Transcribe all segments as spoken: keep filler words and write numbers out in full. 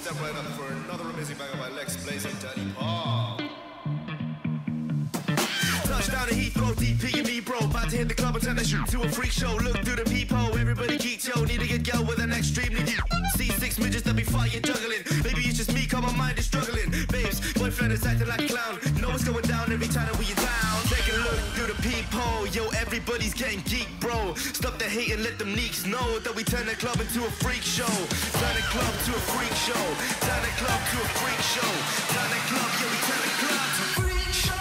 step right up for another amazing banger by Lex Blaze and Danny Paul. Touchdown to Heathrow, D P and me, bro. About to hit the club and turn the shoot to a freak show. Look through the peephole, everybody geek, yo. Need to get girl with an extremely deep. See six midgets that be fighting, juggling. Maybe it's just me, cause my mind is struggling. Babes, boyfriend is acting like a clown. Know what's going down every time that we are down. Take a look through the peephole, yo. Everybody's getting geek, bro. Stop the hate and let them neeks know that we turn the club into a freak show. Turn the club to a freak show. Turn the club to a freak show. Turn the club, yeah, we turn the club to a freak show.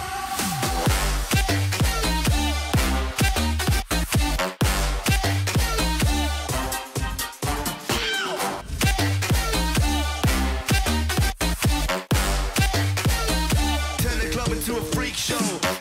To a freak show.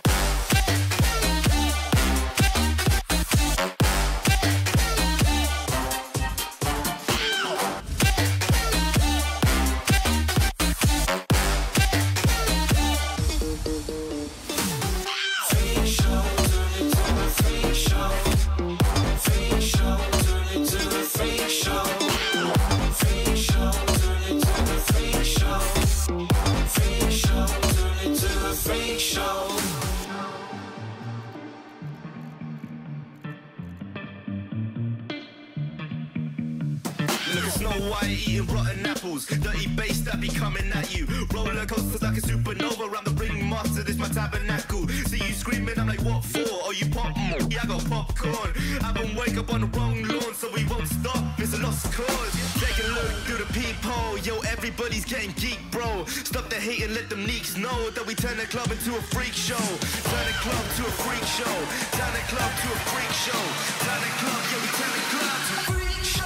Snow White eating rotten apples, dirty bass that be coming at you. Roller coasters like a supernova, around the ringmaster, this my tabernacle. See you screaming, I'm like, what for? Oh, you pop? Mm, yeah, I got popcorn. I been wake up on the wrong lawn, so we won't stop. It's a lost cause. Take a look through the peephole, yo. Everybody's getting geek, bro. Stop the hate and let them neeks know that we turn the club into a freak show. Turn the club to a freak show. Turn the club to a freak show. Turn the club, yeah, we turn the club to a freak show.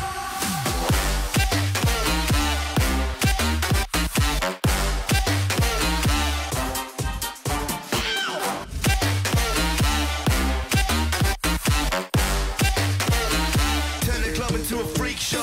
To a freak show.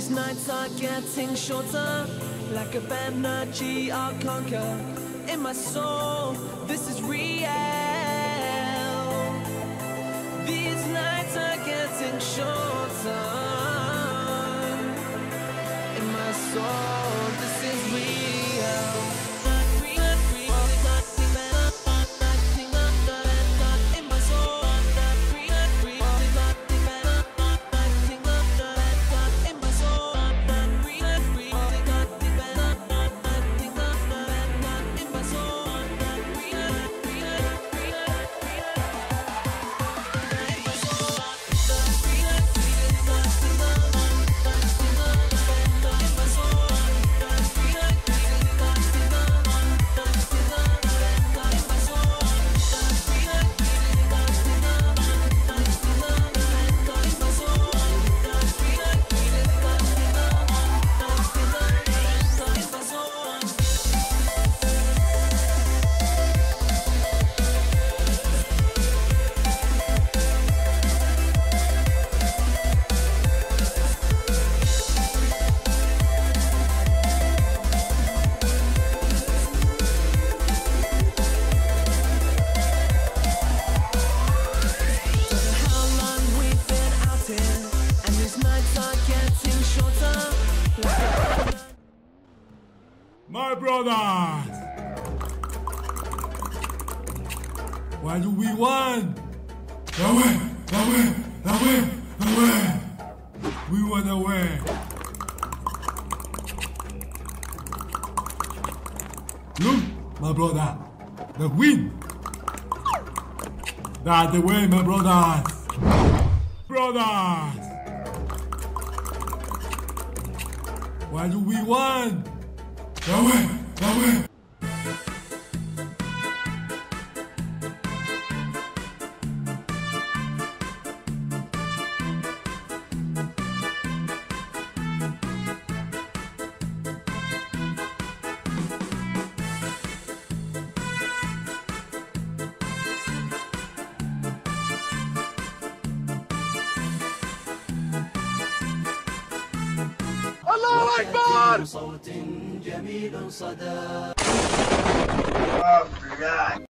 these nights are getting shorter, like a energy I'll conquer. In my soul, this is real. These nights are getting shorter. In my soul, this is real. My brothers, why do we won? Away, away, away, away. We won away. Look, my brother, the win. That's the way, my brothers. Brothers, why do we won? Away, away. الله أكبر. صوت جميل صدى.